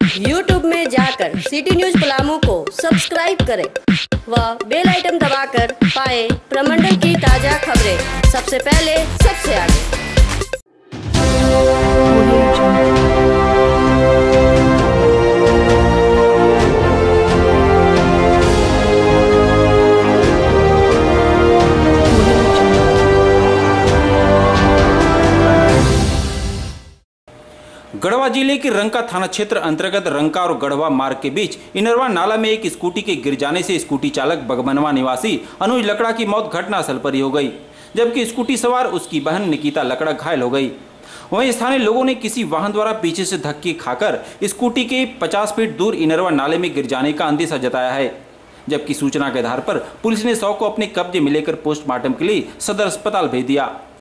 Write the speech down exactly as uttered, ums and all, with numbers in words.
YouTube में जाकर city news Palamu को सब्सक्राइब करें व बेल आइटम दबाकर पाएं प्रमंडल की ताजा खबरें सबसे पहले सबसे आगे। गढ़वा जिले के रंका थाना क्षेत्र अंतर्गत रंका और गढ़वा मार्ग के बीच इनरवा नाला में एक स्कूटी के गिर जाने से स्कूटी चालक बगबनवा निवासी अनुज लकड़ा की मौत घटनास्थल पर ही हो गई, जबकि स्कूटी सवार उसकी बहन निकिता लकड़ा घायल हो गई। वहीं स्थानीय लोगों ने किसी वाहन द्वारा पीछे से धक्के खाकर स्कूटी के पचास फीट दूर इनरवा नाले में गिर जाने का अंदेशा जताया है, जबकि सूचना के आधार पर पुलिस ने शव को अपने कब्जे में लेकर पोस्टमार्टम के लिए सदर अस्पताल भेज दिया।